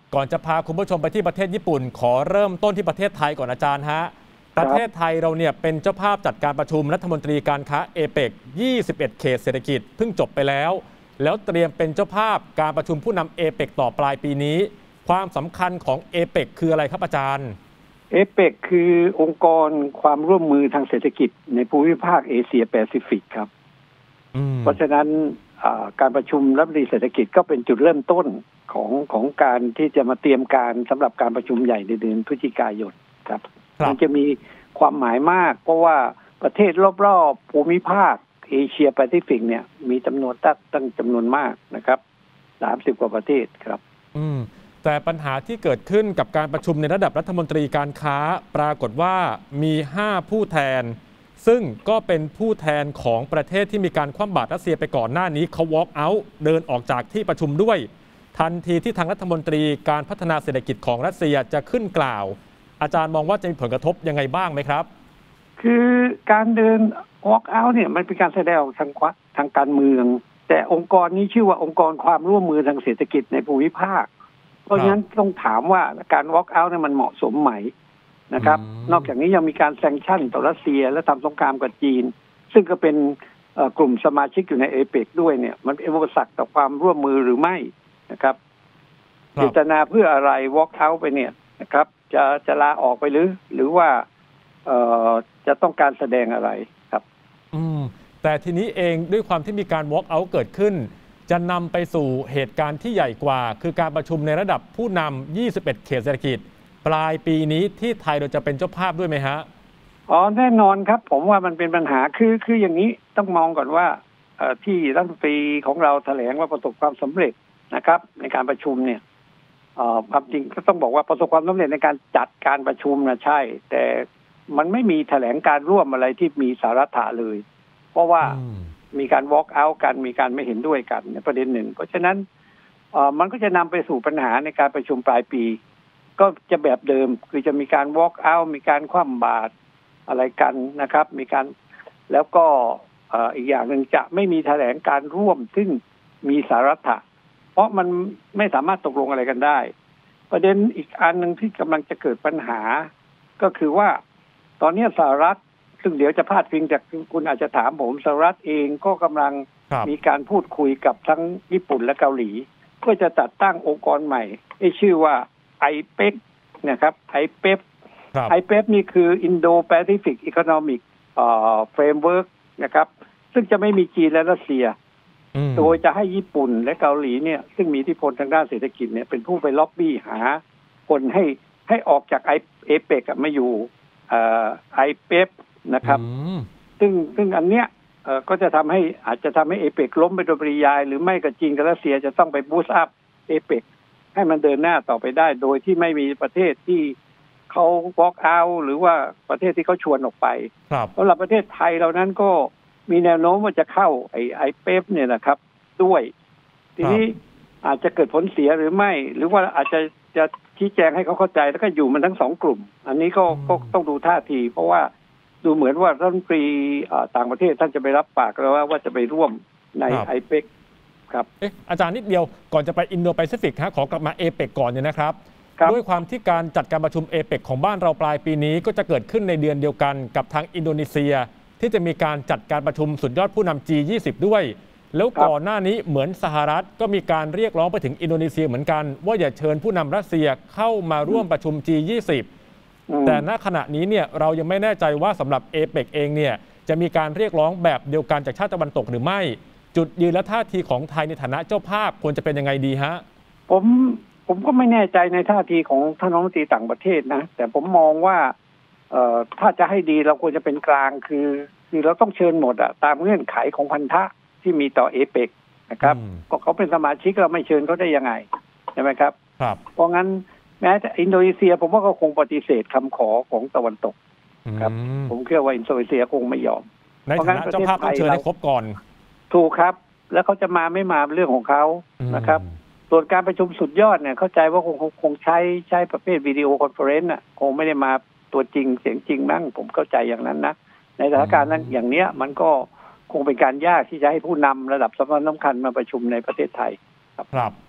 ก่อนจะพาคุณผู้ชมไปที่ประเทศญี่ปุ่นขอเริ่มต้นที่ประเทศไทยก่อนอาจารย์ฮะประเทศไทยเราเนี่ยเป็นเจ้าภาพจัดการประชุมรัฐมนตรีการค้าเอเปก21 เขตเศรษฐกิจเพิ่งจบไปแล้วเตรียมเป็นเจ้าภาพการประชุมผู้นำเอเปกต่อปลายปีนี้ความสำคัญของเอเปกคืออะไรครับอาจารย์เอเปกคือองค์กรความร่วมมือทางเศรษฐกิจในภูมิภาคเอเชียแปซิฟิกครับเพราะฉะนั้นการประชุมรัฐมนตรีเศรษฐกิจก็เป็นจุดเริ่มต้นของการที่จะมาเตรียมการสำหรับการประชุมใหญ่ในเดือนพฤศจิกายนครับมันจะมีความหมายมากเพราะว่าประเทศรอบๆภูมิภาคเอเชียแปซิฟิกเนี่ยมีจำนวนตั้งจำนวนมากนะครับ30 กว่าประเทศครับแต่ปัญหาที่เกิดขึ้นกับการประชุมในระดับรัฐมนตรีการค้าปรากฏว่ามี5ผู้แทนซึ่งก็เป็นผู้แทนของประเทศที่มีการคว่ำบาตรรัสเซียไปก่อนหน้านี้เขา walk out เดินออกจากที่ประชุมด้วยทันทีที่ทางรัฐมนตรีการพัฒนาเศรษฐกิจของรัสเซียจะขึ้นกล่าวอาจารย์มองว่าจะมีผลกระทบยังไงบ้างไหมครับคือการเดิน walk out เนี่ยมันเป็นการแสดงออกทางการเมืองแต่องค์กรนี้ชื่อว่าองค์กรความร่วมมือทางเศรษฐกิจในภูมิภาคเพราะฉะนั้นต้องถามว่าการ walk out เนี่ยมันเหมาะสมไหมนะครับนอกจากนี้ยังมีการแซงชั่นต่อรัสเซียและทำสงครามกับจีนซึ่งก็เป็นกลุ่มสมาชิกอยู่ในเอเปกด้วยเนี่ยมันเป็นอุปสรรคต่อความร่วมมือหรือไม่นะครับเจตนาเพื่ออะไร walk out ไปเนี่ยนะครับจะลาออกไปหรือว่าจะต้องการแสดงอะไรครับแต่ทีนี้เองด้วยความที่มีการ walk out เกิดขึ้นจะนำไปสู่เหตุการณ์ที่ใหญ่กว่าคือการประชุมในระดับผู้นำ21 เขตเศรษฐกิจปลายปีนี้ที่ไทยเราจะเป็นเจ้าภาพด้วยไหมฮะแน่นอนครับผมว่ามันเป็นปัญหาคืออย่างนี้ต้องมองก่อนว่าที่รัฐมนตรีของเราแถลงว่าประสบความสำเร็จนะครับในการประชุมเนี่ยความจริงก็ต้องบอกว่าประสบความสำเร็จในการจัดการประชุมนะใช่แต่มันไม่มีแถลงการร่วมอะไรที่มีสาระเลยเพราะว่ามีการ walk out กันมีการไม่เห็นด้วยกันในประเด็นหนึ่งเพราะฉะนั้นมันก็จะนำไปสู่ปัญหาในการประชุมปลายปีก็จะแบบเดิมคือจะมีการ walk out มีการคว่ำบาตรอะไรกันนะครับมีการแล้วก็อีกอย่างหนึ่งจะไม่มีแถลงการร่วมซึ่งมีสาระเพราะมันไม่สามารถตกลงอะไรกันได้ประเด็นอีกอันหนึ่งที่กำลังจะเกิดปัญหาก็คือว่าตอนนี้สหรัฐซึ่งเดี๋ยวจะพาดพิงจากคุณอาจจะถามผมสหรัฐเองก็กำลังมีการพูดคุยกับทั้งญี่ปุ่นและเกาหลีเพื่อจะจัดตั้งองค์กรใหม่ที่ชื่อว่าไอเปกนะครับไอเปกนี่คือ Indo-Pacific Economic Framework นะครับซึ่งจะไม่มีจีนและรัสเซียโดยจะให้ญี่ปุ่นและเกาหลีเนี่ยซึ่งมีอิทธิพลทางด้านเศรษฐกิจเนี่ยเป็นผู้ไปล็อบบี้หาคนให้ออกจากเอเปกมาอยู่ไอเปกนะครับซึ่งอันเนี้ยก็จะทำให้อาจจะทำให้เอเปกล้มไปโดยปริยายหรือไม่ก็จีนกับรัสเซียจะต้องไปบูสต์อัพเอเปกให้มันเดินหน้าต่อไปได้โดยที่ไม่มีประเทศที่เขา walk out หรือว่าประเทศที่เขาชวนออกไปสำหรับประเทศไทยเรานั้นก็มีแนวโน้มว่าจะเข้าไอเปฟเนี่ยนะครับด้วยทีนี้อาจจะเกิดผลเสียหรือไม่หรือว่าอาจจะชี้แจงให้เขาเข้าใจแล้วก็อยู่มันทั้งสองกลุ่มอันนี้ก็ต้องดูท่าทีเพราะว่าดูเหมือนว่ารัฐมนตรีต่างประเทศท่านจะไปรับปากแล้วว่าจะไปร่วมในไอเปกครับอาจารย์นิดเดียวก่อนจะไปอินโดแปซิฟิกขอกลับมาเอเปกก่อนเนี่ยนะครับด้วยความที่การจัดการประชุมเอเปกของบ้านเราปลายปีนี้ก็จะเกิดขึ้นในเดือนเดียวกันกับทางอินโดนีเซียที่จะมีการจัดการประชุมสุดยอดผู้นำ G20 ด้วยแล้วก่อนหน้านี้เหมือนสหรัฐก็มีการเรียกร้องไปถึงอินโดนีเซียเหมือนกันว่าอย่าเชิญผู้นำรัสเซียเข้ามาร่วมประชุม G20 แต่ณขณะนี้เนี่ยเรายังไม่แน่ใจว่าสำหรับเอเปกเองเนี่ยจะมีการเรียกร้องแบบเดียวกันจากชาติตะวันตกหรือไม่จุดยืนและท่าทีของไทยในฐานะเจ้าภาพควรจะเป็นยังไงดีฮะผมก็ไม่แน่ใจในท่าทีของท่านรัฐมนตรีต่างประเทศนะแต่ผมมองว่าถ้าจะให้ดีเราควรจะเป็นกลางคือเราต้องเชิญหมดอะตามเงื่อนไขของพันธะที่มีต่อเอเปกนะครับก็เขาเป็นสมาชิกเราไม่เชิญเขาได้ยังไงใช่ไหมครับเพราะงั้นแม้แต่อินโดนีเซียผมว่าก็คงปฏิเสธคำขอของตะวันตกครับผมเชื่อว่าอินโดนีเซียคงไม่ยอมในฐานะเจ้าภาพต้องเชิญให้ครบก่อนถูกครับแล้วเขาจะมาไม่มาเรื่องของเขานะครับส่วนการประชุมสุดยอดเนี่ยเข้าใจว่าคงใช้ประเภทวิดีโอคอนเฟอเรนซ์น่ะคงไม่ได้มาตัวจริงเสียงจริงมั้งผมเข้าใจอย่างนั้นนะในสถานการณ์นั้นอย่างเนี้ยมันก็คงเป็นการยากที่จะให้ผู้นำระดับสำคัญมาประชุมในประเทศไทยครับ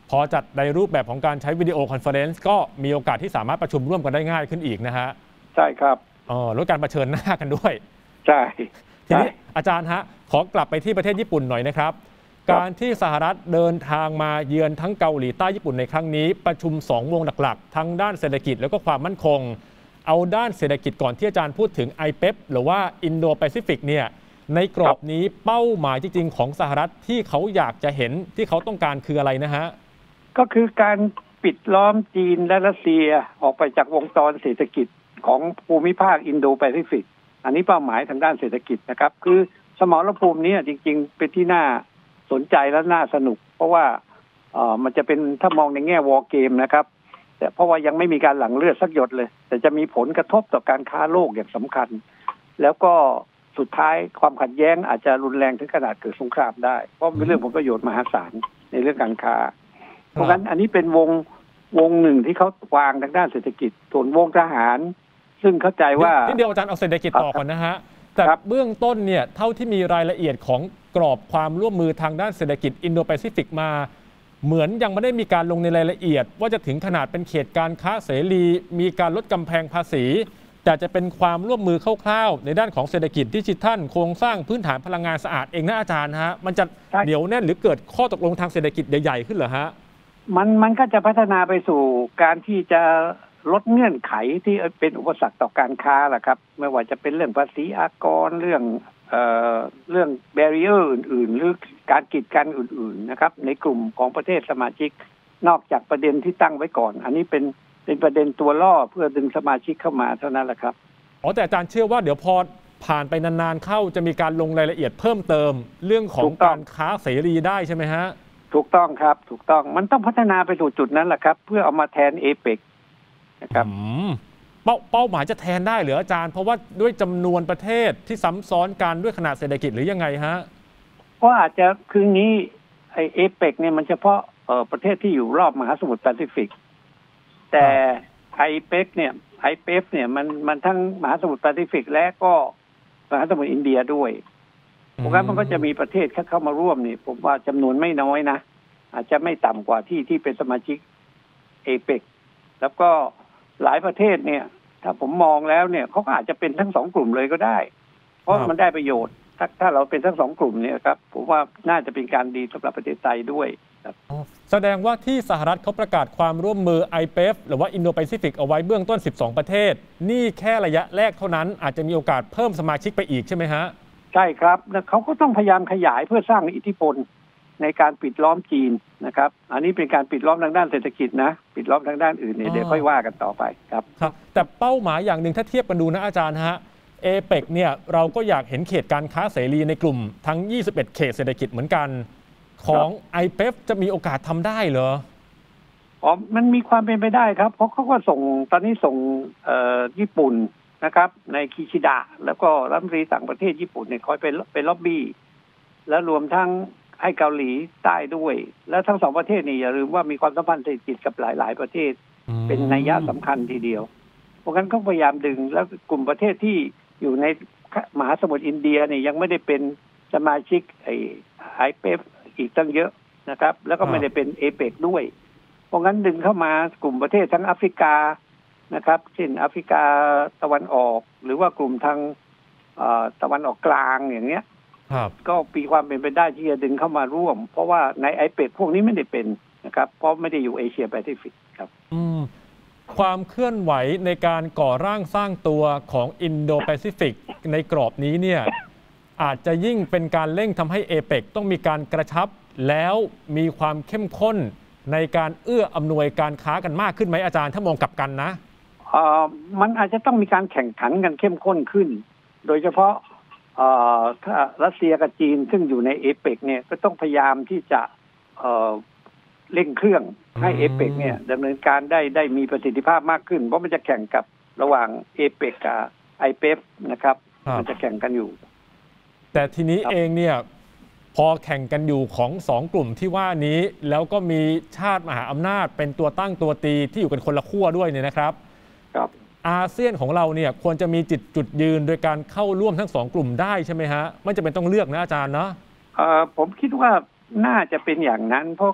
พอจัดในรูปแบบของการใช้วิดีโอคอนเฟอเรนซ์ก็มีโอกาสที่สามารถประชุมร่วมกันได้ง่ายขึ้นอีกนะฮะใช่ครับลดการเผชิญหน้ากันด้วยใช่ทีนี้อาจารย์ฮะขอกลับไปที่ประเทศญี่ปุ่นหน่อยนะครับการที่สหรัฐเดินทางมาเยือนทั้งเกาหลีใต้ญี่ปุ่นในครั้งนี้ประชุม2 วงหลักๆทั้งด้านเศรษฐกิจแล้วก็ความมั่นคงเอาด้านเศรษฐกิจก่อนที่อาจารย์พูดถึง IPEF หรือว่าอินโดแปซิฟิกเนี่ยในกรอบนี้เป้าหมายจริงๆของสหรัฐที่เขาอยากจะเห็นที่เขาต้องการคืออะไรนะฮะก็คือการปิดล้อมจีนและรัสเซียออกไปจากวงจรเศรษฐกิจของภูมิภาคอินโดแปซิฟิกอันนี้เป้าหมายทางด้านเศรษฐกิจนะครับคือสมรภูมินี้จริงๆเป็นที่น่าสนใจและน่าสนุกเพราะว่ามันจะเป็นถ้ามองในแง่วอร์เกมนะครับแต่เพราะว่ายังไม่มีการหลั่งเลือดสักหยดเลยแต่จะมีผลกระทบต่อการค้าโลกอย่างสำคัญแล้วก็สุดท้ายความขัดแย้งอาจจะรุนแรงถึงขนาดเกิดสงครามได้เพราะเป็นเรื่องผลประโยชน์มหาศาลในเรื่องการค้าเพราะฉะนั้นอันนี้เป็นวงหนึ่งที่เขาวางทางด้านเศรษฐกิจส่วนวงทหารซึ่งเข้าใจว่าที่เดียวอาจารย์เอาเศรษฐกิจต่อก่อนนะฮะแต่เบื้องต้นเนี่ยเท่าที่มีรายละเอียดของกรอบความร่วมมือทางด้านเศรษฐกิจอินโดแปซิฟิกมาเหมือนยังไม่ได้มีการลงในรายละเอียดว่าจะถึงขนาดเป็นเขตการค้าเสรีมีการลดกำแพงภาษีแต่จะเป็นความร่วมมือคร่าวๆในด้านของเศรษฐกิจดิจิทัลโครงสร้างพื้นฐานพลังงานสะอาดเองนะอาจารย์ฮะมันจะเหนียวแน่นหรือเกิดข้อตกลงทางเศรษฐกิจใหญ่ๆขึ้นเหรอฮะมันก็จะพัฒนาไปสู่การที่จะลดเงื่อนไขที่เป็นอุปสรรคต่อการค้าแหละครับไม่ว่าจะเป็นเรื่องภาษีอากรเรื่องแบรีเออร์อื่นๆหรือการกีดกันอื่นๆนะครับในกลุ่มของประเทศสมาชิกนอกจากประเด็นที่ตั้งไว้ก่อนอันนี้เป็นประเด็นตัวล่อเพื่อดึงสมาชิกเข้ามาเท่านั้นแหละครับแต่อาจารย์เชื่อว่าเดี๋ยวพอผ่านไปนานๆเข้าจะมีการลงรายละเอียดเพิ่มเติมเรื่องของการค้าเสรีได้ใช่ไหมฮะถูกต้องครับถูกต้องมันต้องพัฒนาไปสู่จุดนั้นแหละครับเพื่อเอามาแทนเอเปกนะครับเป้าหมายจะแทนได้หรืออาจารย์เพราะว่าด้วยจำนวนประเทศที่ซ้ำซ้อนกันด้วยขนาดเศรษฐกิจหรือยังไงฮะก็อาจจะคืองี้ไอเอเปกเนี่ยมันเฉพาะประเทศที่อยู่รอบมหาสมุทรแปซิฟิกแต่ไอเปกเนี่ยไอเปฟเนี่ยมันทั้งมหาสมุทรแปซิฟิกและก็มหาสมุทรอินเดียด้วยเพราะงั้นมันก็จะมีประเทศเข้ามาร่วมนี่ผมว่าจำนวนไม่น้อยนะอาจจะไม่ต่ำกว่าที่เป็นสมาชิกเอเปกแล้วก็หลายประเทศเนี่ยถ้าผมมองแล้วเนี่ยเขาก็อาจจะเป็นทั้ง2 กลุ่มเลยก็ได้เพราะมันได้ประโยชน์ถ้าเราเป็นทั้ง2 กลุ่มเนี่ยครับผมว่าน่าจะเป็นการดีสำหรับประเทศไทยด้วยครับแสดงว่าที่สหรัฐเขาประกาศความร่วมมือ IPEF หรือว่า Indo-Pacific เอาไว้เบื้องต้น12 ประเทศนี่แค่ระยะแรกเท่านั้นอาจจะมีโอกาสเพิ่มสมาชิกไปอีกใช่ไหมฮะใช่ครับแล้วเขาก็ต้องพยายามขยายเพื่อสร้างอิทธิพลในการปิดล้อมจีนนะครับอันนี้เป็นการปิดล้อมทางด้านเศรษฐกิจนะปิดล้อมทางด้านอื่นเนี่ยเดี๋ยวค่อยว่ากันต่อไปครับแต่เป้าหมายอย่างหนึ่งถ้าเทียบกันดูนะอาจารย์ฮะเอเปกเนี่ยเราก็อยากเห็นเขตการค้าเสรีในกลุ่มทั้ง21เขตเศรษฐกิจเหมือนกันของ IPEF จะมีโอกาสทำได้เหรอมันมีความเป็นไปได้ครับเพราะเขาก็ตอนนี้ส่งญี่ปุ่นนะครับในคิชิดะแล้วก็รัฐมนตรีต่างประเทศญี่ปุ่นเนี่ยคอยไปล็อบบี้แล้วรวมทั้งให้เกาหลีใต้ด้วยแล้วทั้ง2 ประเทศนี่อย่าลืมว่ามีความสัมพันธ์เศรษฐกิจกับหลายๆประเทศเป็นนัยยะสำคัญทีเดียวเพราะงั้นเขาพยายามดึงแล้วกลุ่มประเทศที่อยู่ในมหาสมุทรอินเดียเนี่ยยังไม่ได้เป็นสมาชิกไอเปฟอีกตั้งเยอะนะครับแล้วก็ไม่ได้เป็นเอเปกด้วยเพราะงั้นดึงเข้ามากลุ่มประเทศทั้งแอฟริกานะครับเช่นแอฟริกาตะวันออกหรือว่ากลุ่มทางตะวันออกกลางอย่างเงี้ยก็มีความเป็นไปได้ที่จะดึงเข้ามาร่วมเพราะว่าในไอเปกพวกนี้ไม่ได้เป็นนะครับเพราะไม่ได้อยู่เอเชียแปซิฟิกครับความเคลื่อนไหวในการก่อร่างสร้างตัวของอินโดแปซิฟิกในกรอบนี้เนี่ยอาจจะยิ่งเป็นการเร่งทำให้เอเปกต้องมีการกระชับแล้วมีความเข้มข้นในการเอื้ออำนวยการค้ากันมากขึ้นไหมอาจารย์ถ้ามองกลับกันนะมันอาจจะต้องมีการแข่งขันกันเข้มข้นขึ้นโดยเฉพาะถ้ารัสเซียกับจีนซึ่งอยู่ในเอเปกเนี่ยก็ต้องพยายามที่จะเร่งเครื่องให้เอเปกเนี่ยดำเนินการได้มีประสิทธิภาพมากขึ้นเพราะมันจะแข่งกับระหว่างเอเปกกับไอเปฟนะครับมันจะแข่งกันอยู่แต่ทีนี้เองเนี่ยพอแข่งกันอยู่ของ2 กลุ่มที่ว่านี้แล้วก็มีชาติมหาอำนาจเป็นตัวตั้งตัวตีที่อยู่กันคนละขั้วด้วยเนี่ยนะครับอาเซียนของเราเนี่ยควรจะมีจุดยืนโดยการเข้าร่วมทั้ง2 กลุ่มได้ใช่ไหมฮะไม่จำเป็นต้องเลือกนะอาจารย์เนาะผมคิดว่าน่าจะเป็นอย่างนั้นเพราะ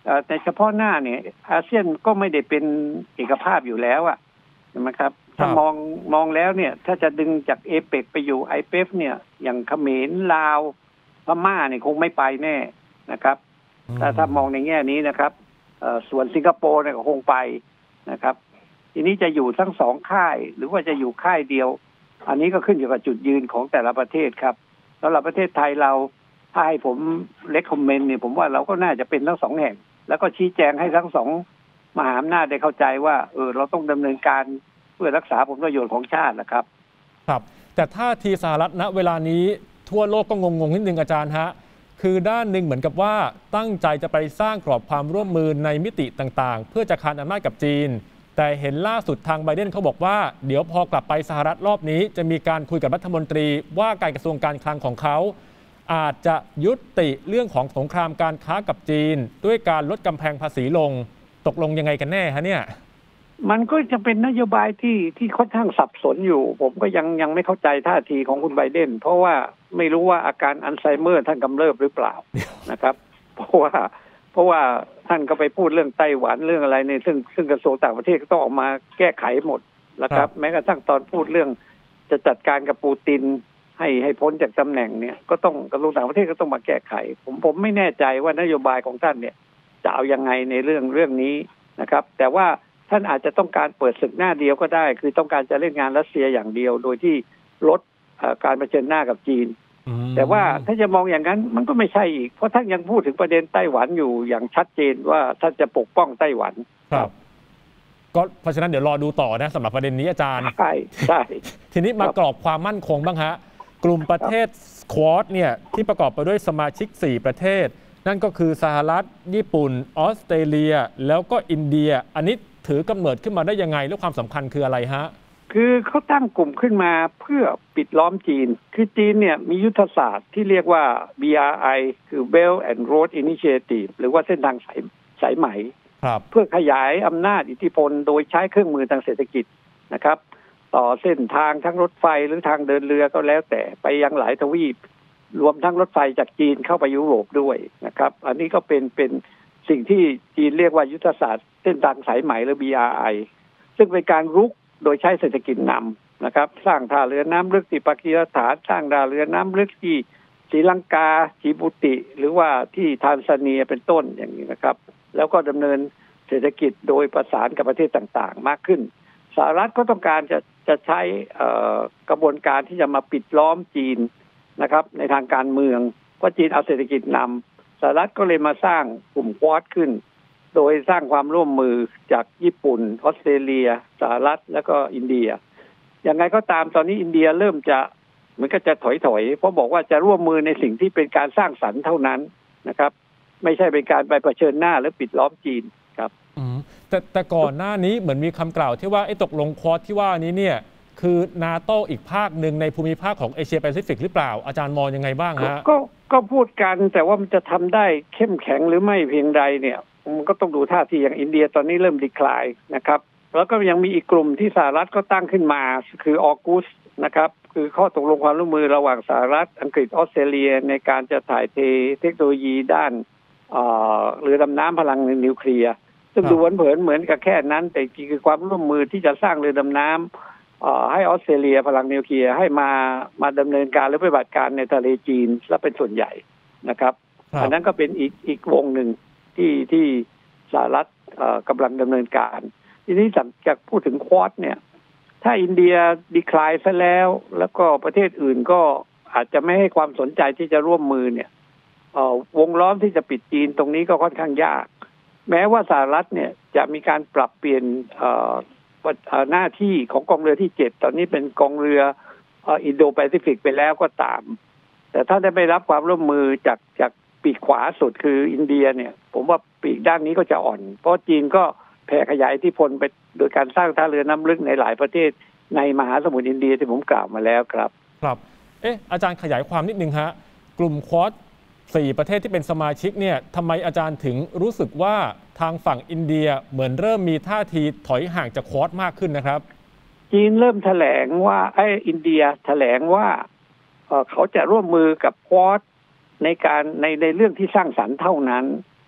ในเฉพาะหน้าเนี่ยอาเซียนก็ไม่ได้เป็นเอกภาพอยู่แล้วอะใช่ไหมครับถ้ามองแล้วเนี่ยถ้าจะดึงจากเอเปกไปอยู่ไอเปฟเนี่ยอย่างเขมรลาวพม่าเนี่ยคงไม่ไปแน่นะครับถ้ามองในแง่นี้นะครับส่วนสิงคโปร์เนี่ยก็คงไปนะครับทีนี้จะอยู่ทั้งสองค่ายหรือว่าจะอยู่ค่ายเดียวอันนี้ก็ขึ้นอยู่กับจุดยืนของแต่ละประเทศครับสำหรับประเทศไทยเราถ้าให้ผมเล็กคอมเมนต์เนี่ยผมว่าเราก็น่าจะเป็นทั้งสองแห่งแล้วก็ชี้แจงให้ทั้งสองมหาอำนาจได้เข้าใจว่าเราต้องดำเนินการเพื่อรักษาผลประโยชน์ของชาตินะครับครับแต่ท่าทีสหรัฐณเวลานี้ทั่วโลกก็งงนิดนึงอาจารย์ฮะคือด้านหนึ่งเหมือนกับว่าตั้งใจจะไปสร้างกรอบความร่วมมือในมิติต่างๆเพื่อจะคานอำนาจกับจีนแต่เห็นล่าสุดทางไบเดนเขาบอกว่าเดี๋ยวพอกลับไปสหรัฐรอบนี้จะมีการคุยกับรัฐมนตรีว่าการกระทรวงการคลังของเขาอาจจะยุติเรื่องของสงครามการค้ากับจีนด้วยการลดกำแพงภาษีลงตกลงยังไงกันแน่ฮะเนี่ยมันก็จะเป็นนโยบายที่ค่อนข้างสับสนอยู่ผมก็ยังไม่เข้าใจท่าทีของคุณไบเดนเพราะว่าไม่รู้ว่าอาการอัลไซเมอร์ท่านกำเริบหรือเปล่านะครับเพราะว่าท่านก็ไปพูดเรื่องไต้หวันเรื่องอะไรเนี่ยซึ่งกระทรวงต่างประเทศก็ต้องออกมาแก้ไขหมดนะครับแม้กระทั่งตอนพูดเรื่องจะจัดการกับปูตินให้พ้นจากตำแหน่งเนี่ยก็ต้องกระทรวงต่างประเทศก็ต้องมาแก้ไขผมไม่แน่ใจว่านโยบายของท่านเนี่ยจะเอายังไงในเรื่องนี้นะครับแต่ว่าท่านอาจจะต้องการเปิดศึกหน้าเดียวก็ได้คือต้องการจะเล่นงานรัสเซียอย่างเดียวโดยที่ลดการเผชิญหน้ากับจีนแต่ว่าถ้าจะมองอย่างนั้นมันก็ไม่ใช่อีกเพราะท่านยังพูดถึงประเด็นไต้หวันอยู่อย่างชัดเจนว่าท่านจะปกป้องไต้หวันครับก็เพราะฉะนั้นเดี๋ยวรอดูต่อนะสำหรับประเด็นนี้อาจารย์ใช่ทีนี้มากรอบความมั่นคงบ้างฮะกลุ่มประเทศควอดเนี่ยที่ประกอบไปด้วยสมาชิก4ประเทศนั่นก็คือสหรัฐญี่ปุ่นออสเตรเลียแล้วก็อินเดียอันนี้ถือกำเนิดขึ้นมาได้ยังไงและความสำคัญคืออะไรฮะคือเขาตั้งกลุ่มขึ้นมาเพื่อปิดล้อมจีนคือจีนเนี่ยมียุทธศาสตร์ที่เรียกว่า BRI คือ Belt and Road Initiative หรือว่าเส้นทางสายไหมเพื่อขยายอำนาจอิทธิพลโดยใช้เครื่องมือทางเศรษฐกิจนะครับต่อเส้นทางทั้งรถไฟหรือทางเดินเรือก็แล้วแต่ไปยังหลายทวีปรวมทั้งรถไฟจากจีนเข้าไปยุโรปด้วยนะครับอันนี้ก็เป็นสิ่งที่จีนเรียกว่ายุทธศาสตร์เส้นทางสายไหมหรือ BRI ซึ่งเป็นการรุกโดยใช้เศรษฐกิจนำนะครับสร้างท่าเรือน้ำลึกที่ปากีสถานสร้างท่าเรือน้ำลึกที่ศรีลังกาจิบูติหรือว่าที่ทานซาเนียเป็นต้นอย่างนี้นะครับแล้วก็ดำเนินเศรษฐกิจโดยประสานกับประเทศต่างๆมากขึ้นสหรัฐก็ต้องการจะใช้กระบวนการที่จะมาปิดล้อมจีนนะครับในทางการเมืองเพราะจีนเอาเศรษฐกิจนำสหรัฐก็เลยมาสร้างกลุ่มควอดขึ้นโดยสร้างความร่วมมือจากญี่ปุ่นออสเตรเลียสหรัฐแล้วก็อินเดียอย่างไรก็ตามตอนนี้อินเดียเริ่มจะเหมือนก็จะถอยเพราะบอกว่าจะร่วมมือในสิ่งที่เป็นการสร้างสรรค์เท่านั้นนะครับไม่ใช่เป็นการไปเผชิญหน้าหรือปิดล้อมจีนครับแต่ก่อนหน้านี้เหมือนมีคำกล่าวที่ว่าตกลงควอดที่ว่านี้เนี่ยคือนาโต้อีกภาคหนึ่งในภูมิภาคของเอเชียแปซิฟิกหรือเปล่าอาจารย์มองยังไงบ้างฮะก็พูดกันแต่ว่ามันจะทำได้เข้มแข็งหรือไม่เพียงใดเนี่ยมันก็ต้องดูท่าทีอย่างอินเดียตอนนี้เริ่มดีคลายนะครับแล้วก็ยังมีอีกกลุ่มที่สหรัฐก็ตั้งขึ้นมาคือออกูสนะครับคือข้อตกลงความร่วมมือระหว่างสหรัฐอังกฤษออสเตรเลียในการจะถ่ายเทเทคโนโลยีด้านเรือดำน้ำพลังนิวเคลียร์ซึ่งดูเผินเหมือนกับแค่นั้นแต่จริงคือความร่วมมือที่จะสร้างเรือดำน้ำให้ออสเตรเลียพลังนิวเคลียร์ให้มาดำเนินการหรือปฏิบัติการในทะเลจีนและเป็นส่วนใหญ่นะครับอันนั้นก็เป็นอีกวงหนึ่งที่สหรัฐกำลังดำเนินการทีนี้จากพูดถึงควอดเนี่ยถ้าอินเดียดีคลายซะแล้วก็ประเทศอื่นก็อาจจะไม่ให้ความสนใจที่จะร่วมมือเนี่ยวงล้อมที่จะปิดจีนตรงนี้ก็ค่อนข้างยากแม้ว่าสหรัฐเนี่ยจะมีการปรับเปลี่ยนหน้าที่ของกองเรือที่7ตอนนี้เป็นกองเรืออินโดแปซิฟิกไปแล้วก็ตามแต่ถ้าได้ไม่รับความร่วมมือจากปีกขวาสุดคืออินเดียเนี่ยผมว่าปีกด้านนี้ก็จะอ่อนเพราะจีนก็แผ่ขยายอิทธิพลไปโดยการสร้างท่าเรือน้ำลึกในหลายประเทศในมหาสมุทรอินเดียที่ผมกล่าวมาแล้วครับครับอาจารย์ขยายความนิดนึงฮะกลุ่มควอด4ประเทศที่เป็นสมาชิกเนี่ยทำไมอาจารย์ถึงรู้สึกว่าทางฝั่งอินเดียเหมือนเริ่มมีท่าทีถอยห่างจากควอดมากขึ้นนะครับจีนเริ่มแถลงว่าอินเดียแถลงว่าเขาจะร่วมมือกับควอดในเรื่องที่สร้างสรรค์เท่านั้น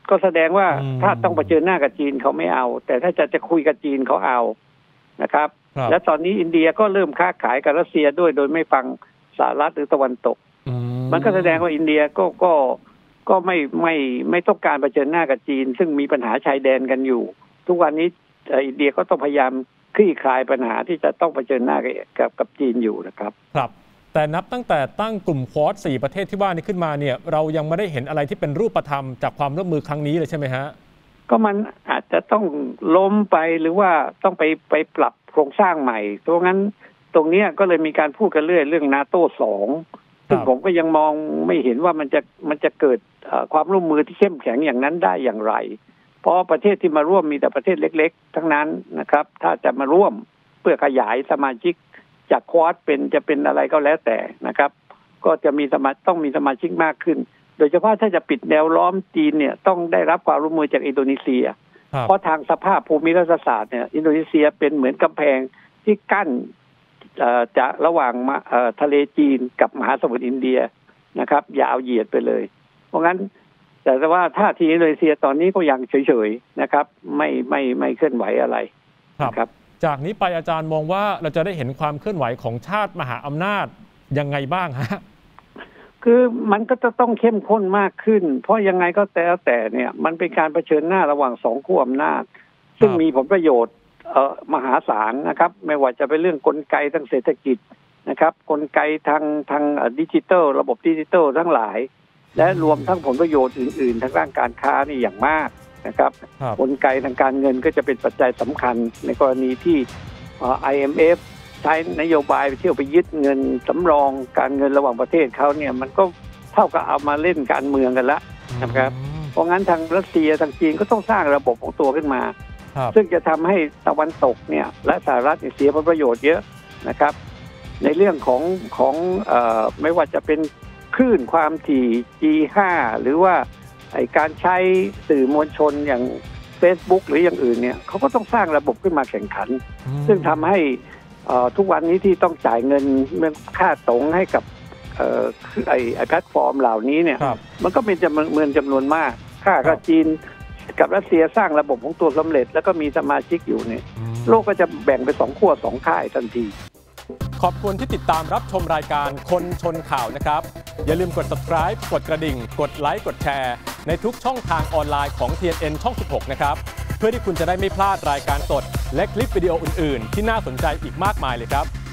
ก็แสดงว่าถ้าต้องเผชิญหน้ากับจีนเขาไม่เอา แต่ถ้าจะคุยกับจีนเขาเอานะครับและตอนนี้อินเดียก็เริ่มค้าขายกับรัสเซียด้วยโดยไม่ฟังสหรัฐหรือตะวันตกมันก็แสดงว่าอินเดียก็ไม่ต้องการเผชิญหน้ากับจีนซึ่งมีปัญหาชายแดนกันอยู่ทุกวันนี้อินเดียก็ต้องพยายามคลี่คลายปัญหาที่จะต้องเผชิญหน้ากับจีนอยู่นะครับครับแต่นับตั้งแต่ตั้งกลุ่มควอด4ประเทศที่ว่านี้ขึ้นมาเนี่ยเรายังไม่ได้เห็นอะไรที่เป็นรูปธรรมจากความร่วมมือครั้งนี้เลยใช่ไหมฮะก็มันอาจจะต้องล้มไปหรือว่าต้องไปปรับโครงสร้างใหม่เพราะงั้นตรงนี้ก็เลยมีการพูดกันเรื่อง NATO 2ซึ่งผมก็ยังมองไม่เห็นว่ามันจะเกิดความร่วมมือที่เข้มแข็งอย่างนั้นได้อย่างไรเพราะประเทศที่มาร่วมมีแต่ประเทศเล็กๆทั้งนั้นนะครับถ้าจะมาร่วมเพื่อขยายสมาชิกจากควอดจะเป็นอะไรก็แล้วแต่นะครับก็จะต้องมีสมาชิกมากขึ้นโดยเฉพาะถ้าจะปิดแนวล้อมจีนเนี่ยต้องได้รับความร่วมมือจากอินโดนีเซียเพราะทางสภาพภูมิรัฐศาสตร์เนี่ยอินโดนีเซียเป็นเหมือนกำแพงที่กั้นจะระหว่างทะเลจีนกับมหาสมุทรอินเดียนะครับยาวเหยียดไปเลยเพราะงั้นแต่ว่าท่าทีอินโดนีเซียตอนนี้ก็ยังเฉยๆนะครับไม่เคลื่อนไหวอะไรครับจากนี้ไปอาจารย์มองว่าเราจะได้เห็นความเคลื่อนไหวของชาติมหาอำนาจยังไงบ้างฮะคือมันก็จะต้องเข้มข้นมากขึ้นเพราะยังไงก็แต่เนี่ยมันเป็นการเผชิญหน้าระหว่างสองขั้วอำนาจซึ่งมีผลประโยชน์มหาศาลนะครับไม่ว่าจะเป็นเรื่องกลไกทางเศรษฐกิจนะครับกลไกทางดิจิทัลระบบดิจิทัลทั้งหลายและรวมทั้งผลประโยชน์อื่นๆทางด้านการค้านี่อย่างมากนะครับกลไกทางการเงินก็จะเป็นปัจจัยสำคัญในกรณีที่IMF ใช้นโยบายไปเที่ยวไปยึดเงินสำรองการเงินระหว่างประเทศเขาเนี่ยมันก็เท่ากับเอามาเล่นการเมืองกันละนะครับเพราะงั้นทางรัสเซียทางจีนก็ต้องสร้างระบบของตัวขึ้นมาซึ่งจะทำให้ตะวันตกเนี่ยและสหรัฐเสียผลประโยชน์เยอะนะครับในเรื่องของไม่ว่าจะเป็นคลื่นความถี่ G5 หรือว่าการใช้สื่อมวลชนอย่าง Facebook หรืออย่างอื่นเนี่ยเขาก็ต้องสร้างระบบขึ้นมาแข่งขันซึ่งทำให้ทุกวันนี้ที่ต้องจ่ายเงินค่าตรงให้กับไอ้แพลตฟอร์มเหล่านี้เนี่ยมันก็เป็นจำนวนมากค่ากับจีนกับรัสเซียสร้างระบบของตัวสำเร็จแล้วก็มีสมาชิกอยู่เนี่ยโลกก็จะแบ่งเป็น2ขั้ว2ค่ายทันทีขอบคุณที่ติดตามรับชมรายการคนชนข่าวนะครับอย่าลืมกด subscribe กดกระดิ่งกดไลค์กดแชร์ในทุกช่องทางออนไลน์ของ TNN ช่อง 16 นะครับเพื่อที่คุณจะได้ไม่พลาดรายการสดและคลิปวิดีโออื่นๆที่น่าสนใจอีกมากมายเลยครับ